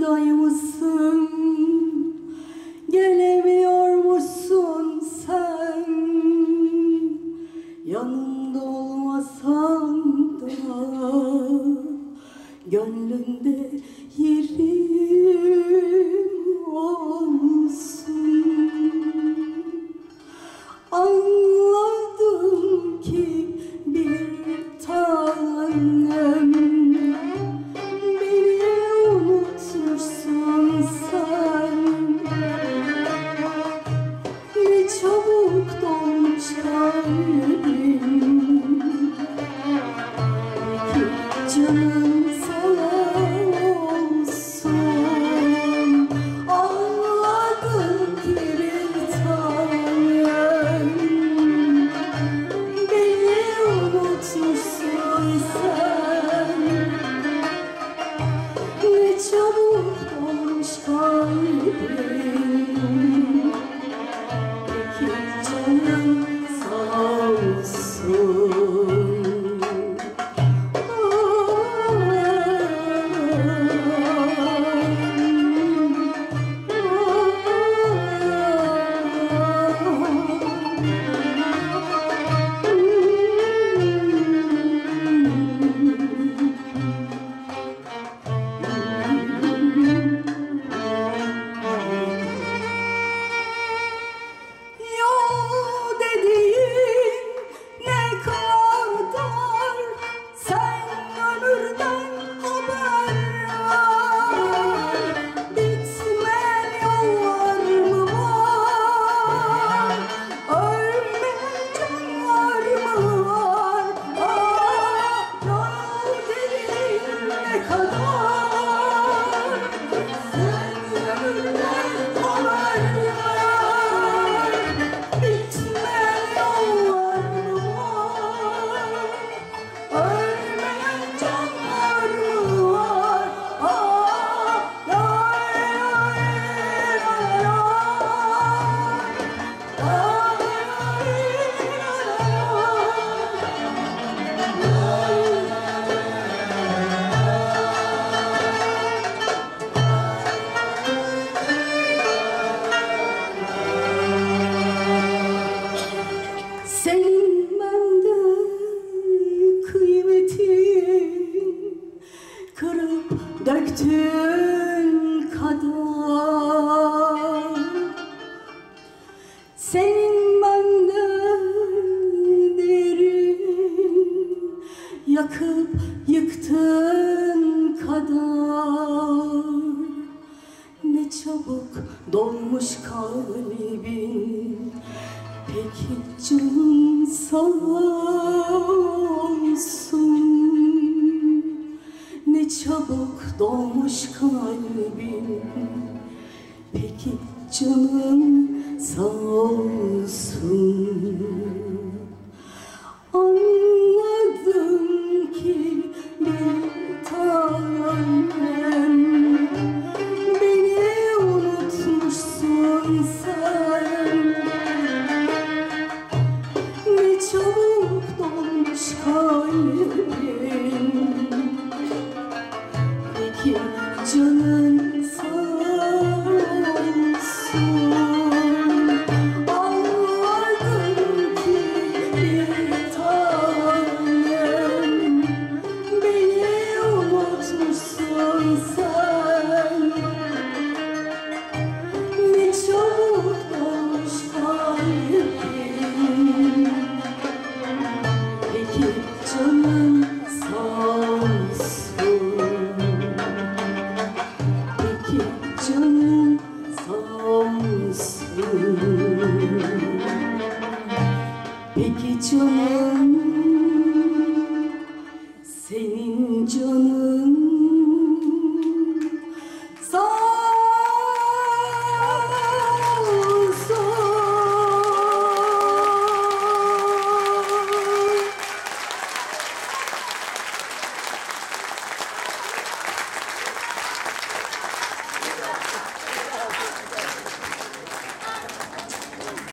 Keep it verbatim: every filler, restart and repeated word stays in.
buradaymışsın, gelemiyormuşsun sen. Yanımda olmasan da gönlünde yerim olsun. Anladım ki bir tanem, beni unutmuşsun sen. Ne çabuk dolmuş kalbim, peki canım sana olsun. Anladım ki bir tanem, beni unutmuşsun sen. Ne çabuk dolmuş kalbim, peki canım sağ olsun. Senin bende kıymetin, kırıp döktüğün kadar. Senin bende derin, yakıp yıktığın kadar. Ne çabuk dolmuş kalbin, peki canım sağ olsun. Ne çabuk dolmuş kalbim, peki canım sağ olsun. Anladım ki bir tanem, beni unutmuşsun sen. Ne çabuk dolmuş kalbim, peki canın sağ olsun. Anladım ki bir tanem, beni unutmuşsun sen. Ne çabuk dolmuş kalbim, peki canım sağ olsun. Peki canım sağ olsun. Peki canım, senin canın